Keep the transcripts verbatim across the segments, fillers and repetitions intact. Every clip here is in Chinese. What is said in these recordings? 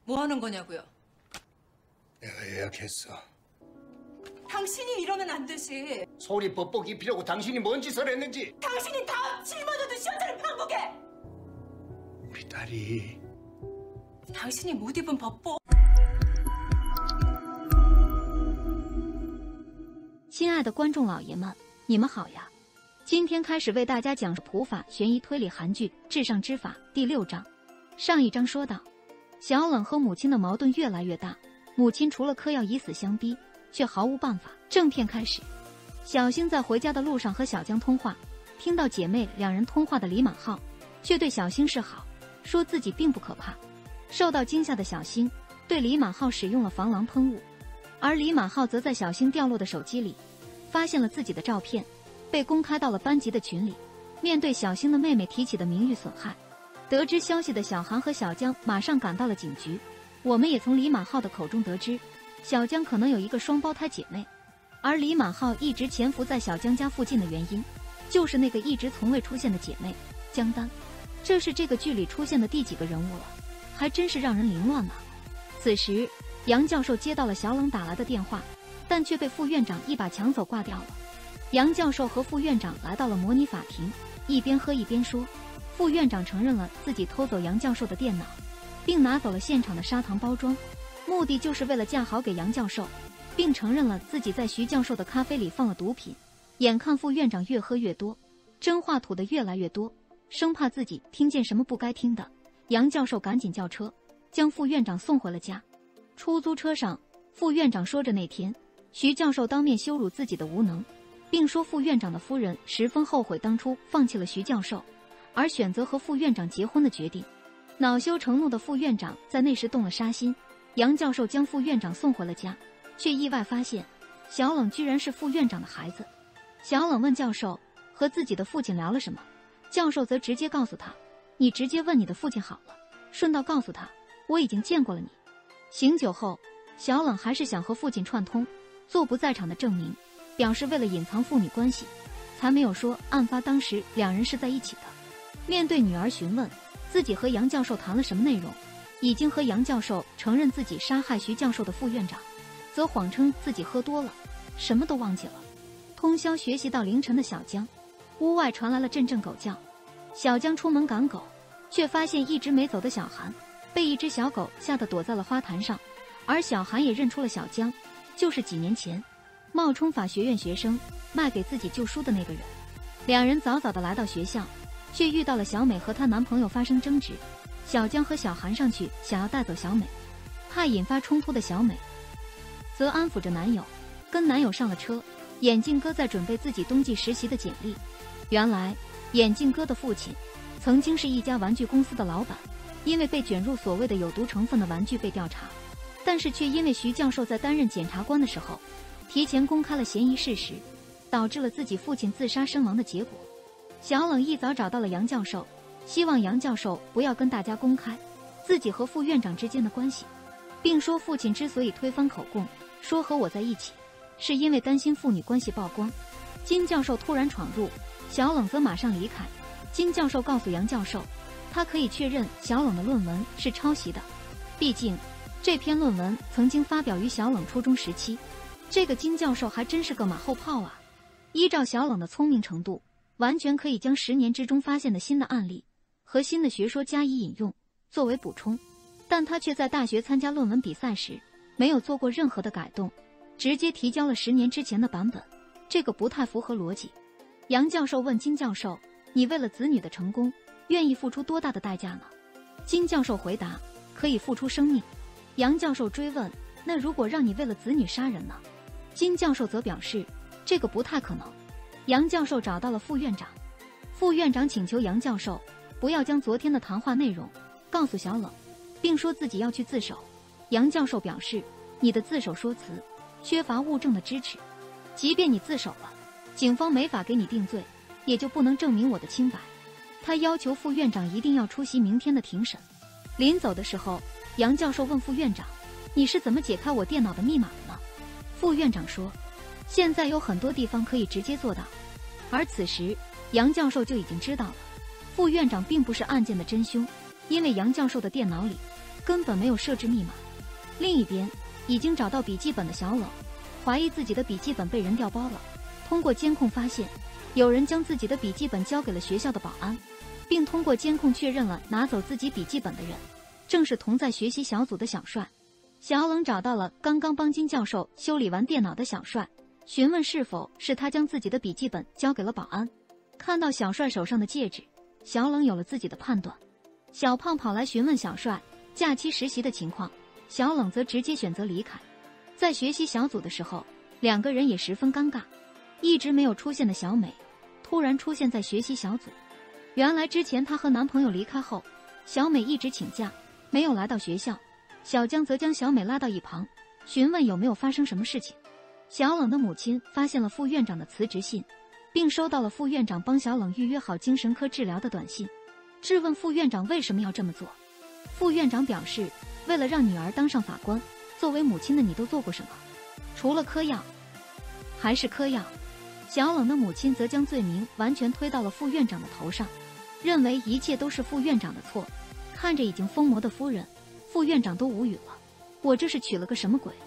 뭐 하는 거냐고요? 내가 예약했어. 당신이 이러면 안 되지. 소리 뻑뻑 입히려고 당신이 뭔 짓을 했는지. 당신이 다 짊어져도 시원찮은 방법에. 우리 딸이. 당신이 못 입은 법복. 亲爱的观众老爷们，你们好呀！今天开始为大家讲述普法悬疑推理韩剧《至上之法》第六章。上一章说到，小冷和母亲的矛盾越来越大，母亲除了嗑药以死相逼，却毫无办法。正片开始，小星在回家的路上和小江通话，听到姐妹两人通话的李满浩，却对小星示好，说自己并不可怕。受到惊吓的小星对李满浩使用了防狼喷雾，而李满浩则在小星掉落的手机里发现了自己的照片，被公开到了班级的群里。面对小星的妹妹提起的名誉损害，得知消息的小韩和小江马上赶到了警局。我们也从李满浩的口中得知，小江可能有一个双胞胎姐妹，而李满浩一直潜伏在小江家附近的原因，就是那个一直从未出现的姐妹江丹。这是这个剧里出现的第几个人物了？还真是让人凌乱呢。此时，杨教授接到了小冷打来的电话，但却被副院长一把抢走挂掉了。杨教授和副院长来到了模拟法庭，一边喝一边说，副院长承认了自己偷走杨教授的电脑，并拿走了现场的砂糖包装，目的就是为了嫁好给杨教授，并承认了自己在徐教授的咖啡里放了毒品。眼看副院长越喝越多，真话吐得越来越多，生怕自己听见什么不该听的，杨教授赶紧叫车将副院长送回了家。出租车上，副院长说着那天徐教授当面羞辱自己的无能，并说副院长的夫人十分后悔当初放弃了徐教授，而选择和副院长结婚的决定。恼羞成怒的副院长在那时动了杀心，杨教授将副院长送回了家，却意外发现小冷居然是副院长的孩子。小冷问教授和自己的父亲聊了什么，教授则直接告诉他，你直接问你的父亲好了，顺道告诉他我已经见过了你。醒酒后，小冷还是想和父亲串通，做不在场的证明，表示为了隐藏父女关系，才没有说案发当时两人是在一起的。面对女儿询问自己和杨教授谈了什么内容，已经和杨教授承认自己杀害徐教授的副院长，则谎称自己喝多了，什么都忘记了。通宵学习到凌晨的小江，屋外传来了阵阵狗叫。小江出门赶狗，却发现一直没走的小韩被一只小狗吓得躲在了花坛上，而小韩也认出了小江，就是几年前冒充法学院学生卖给自己旧书的那个人。两人早早的来到学校，却遇到了小美和她男朋友发生争执。小江和小韩上去想要带走小美，怕引发冲突的小美则安抚着男友，跟男友上了车。眼镜哥在准备自己冬季实习的简历。原来眼镜哥的父亲曾经是一家玩具公司的老板，因为被卷入所谓的有毒成分的玩具被调查，但是却因为徐教授在担任检察官的时候提前公开了嫌疑事实，导致了自己父亲自杀身亡的结果。小冷一早找到了杨教授，希望杨教授不要跟大家公开自己和副院长之间的关系，并说父亲之所以推翻口供，说和我在一起，是因为担心父女关系曝光。金教授突然闯入，小冷则马上离开。金教授告诉杨教授，他可以确认小冷的论文是抄袭的，毕竟这篇论文曾经发表于小冷初中时期。这个金教授还真是个马后炮啊！依照小冷的聪明程度，完全可以将十年之中发现的新的案例和新的学说加以引用作为补充，但他却在大学参加论文比赛时没有做过任何的改动，直接提交了十年之前的版本，这个不太符合逻辑。杨教授问金教授，你为了子女的成功愿意付出多大的代价呢？金教授回答，可以付出生命。杨教授追问，那如果让你为了子女杀人呢？金教授则表示，这个不太可能。杨教授找到了副院长，副院长请求杨教授不要将昨天的谈话内容告诉小冷，并说自己要去自首。杨教授表示，你的自首说辞缺乏物证的支持，即便你自首了，警方没法给你定罪，也就不能证明我的清白。他要求副院长一定要出席明天的庭审。临走的时候，杨教授问副院长，你是怎么解开我电脑的密码的呢？副院长说，现在有很多地方可以直接做到。而此时杨教授就已经知道了，副院长并不是案件的真凶，因为杨教授的电脑里根本没有设置密码。另一边，已经找到笔记本的小冷，怀疑自己的笔记本被人调包了。通过监控发现，有人将自己的笔记本交给了学校的保安，并通过监控确认了拿走自己笔记本的人，正是同在学习小组的小帅。小冷找到了刚刚帮金教授修理完电脑的小帅，询问是否是他将自己的笔记本交给了保安。看到小帅手上的戒指，小冷有了自己的判断。小胖跑来询问小帅假期实习的情况，小冷则直接选择离开。在学习小组的时候，两个人也十分尴尬。一直没有出现的小美突然出现在学习小组。原来之前她和男朋友离开后，小美一直请假没有来到学校。小江则将小美拉到一旁，询问有没有发生什么事情。小冷的母亲发现了副院长的辞职信，并收到了副院长帮小冷预约好精神科治疗的短信，质问副院长为什么要这么做。副院长表示，为了让女儿当上法官，作为母亲的你都做过什么？除了嗑药，还是嗑药。小冷的母亲则将罪名完全推到了副院长的头上，认为一切都是副院长的错。看着已经疯魔的夫人，副院长都无语了，我这是娶了个什么鬼？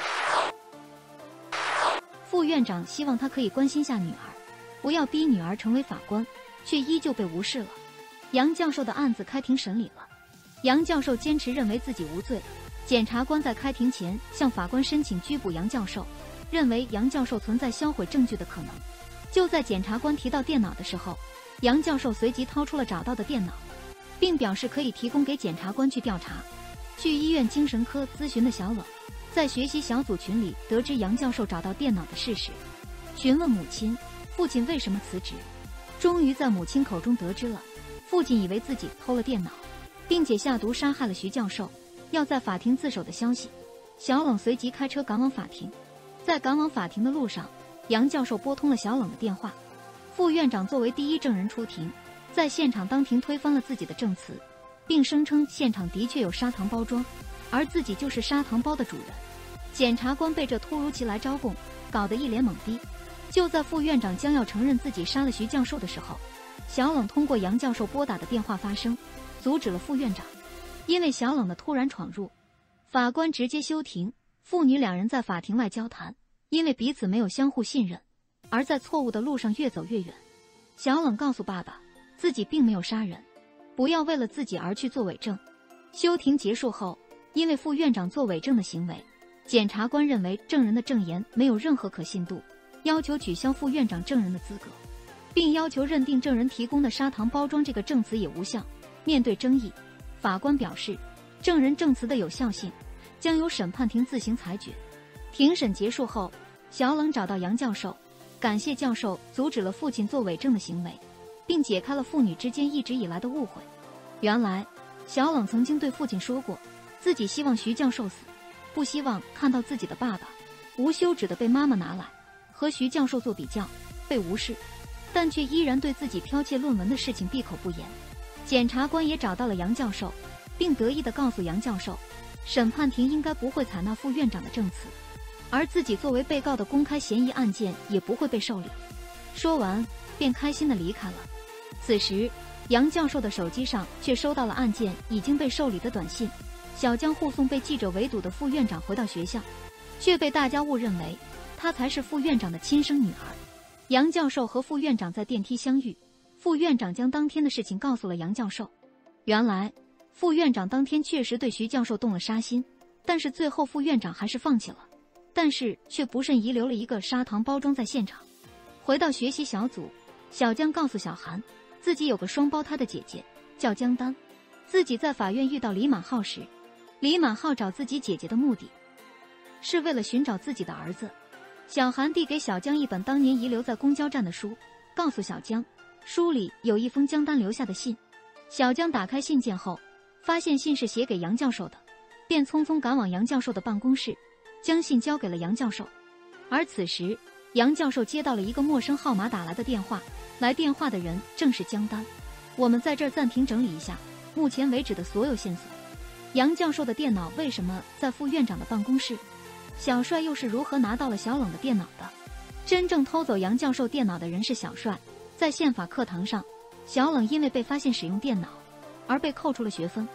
副院长希望他可以关心下女儿，不要逼女儿成为法官，却依旧被无视了。杨教授的案子开庭审理了，杨教授坚持认为自己无罪。检察官在开庭前向法官申请拘捕杨教授，认为杨教授存在销毁证据的可能。就在检察官提到电脑的时候，杨教授随即掏出了找到的电脑，并表示可以提供给检察官去调查。去医院精神科咨询的小冷，在学习小组群里得知杨教授找到电脑的事实，询问母亲、父亲为什么辞职。终于在母亲口中得知了，父亲以为自己偷了电脑，并且下毒杀害了徐教授，要在法庭自首的消息。小冷随即开车赶往法庭。在赶往法庭的路上，杨教授拨通了小冷的电话。副院长作为第一证人出庭，在现场当庭推翻了自己的证词，并声称现场的确有砂糖包装，而自己就是砂糖包的主人。检察官被这突如其来招供搞得一脸懵逼。就在副院长将要承认自己杀了徐教授的时候，小冷通过杨教授拨打的电话发声，阻止了副院长。因为小冷的突然闯入，法官直接休庭。父女两人在法庭外交谈，因为彼此没有相互信任，而在错误的路上越走越远。小冷告诉爸爸，自己并没有杀人，不要为了自己而去做伪证。休庭结束后，因为副院长做伪证的行为，检察官认为证人的证言没有任何可信度，要求取消副院长证人的资格，并要求认定证人提供的砂糖包装这个证词也无效。面对争议，法官表示，证人证词的有效性将由审判庭自行裁决。庭审结束后，小冷找到杨教授，感谢教授阻止了父亲做伪证的行为，并解开了父女之间一直以来的误会。原来，小冷曾经对父亲说过，自己希望徐教授死，不希望看到自己的爸爸无休止地被妈妈拿来和徐教授做比较，被无视，但却依然对自己剽窃论文的事情闭口不言。检察官也找到了杨教授，并得意地告诉杨教授，审判庭应该不会采纳副院长的证词，而自己作为被告的公开嫌疑案件也不会被受理。说完，便开心地离开了。此时，杨教授的手机上却收到了案件已经被受理的短信。小江护送被记者围堵的副院长回到学校，却被大家误认为他才是副院长的亲生女儿。杨教授和副院长在电梯相遇，副院长将当天的事情告诉了杨教授。原来，副院长当天确实对徐教授动了杀心，但是最后副院长还是放弃了，但是却不慎遗留了一个砂糖包装在现场。回到学习小组，小江告诉小韩，自己有个双胞胎的姐姐叫江丹。自己在法院遇到李满浩时，李满浩找自己姐姐的目的是为了寻找自己的儿子。小韩递给小江一本当年遗留在公交站的书，告诉小江，书里有一封江丹留下的信。小江打开信件后，发现信是写给杨教授的，便匆匆赶往杨教授的办公室，将信交给了杨教授。而此时，杨教授接到了一个陌生号码打来的电话，来电话的人正是江丹。我们在这儿暂停整理一下目前为止的所有线索。杨教授的电脑为什么在副院长的办公室？小帅又是如何拿到了小冷的电脑的？真正偷走杨教授电脑的人是小帅。在宪法课堂上，小冷因为被发现使用电脑而被扣除了学分。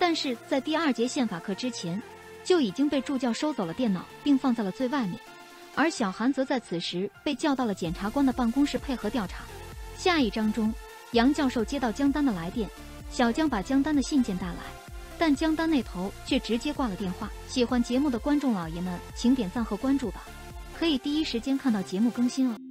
但是在第二节宪法课之前，就已经被助教收走了电脑，并放在了最外面。而小韩则在此时被叫到了检察官的办公室配合调查。下一章中，杨教授接到江丹的来电，小江把江丹的信件带来，但江丹那头却直接挂了电话。喜欢节目的观众老爷们，请点赞和关注吧，可以第一时间看到节目更新哦。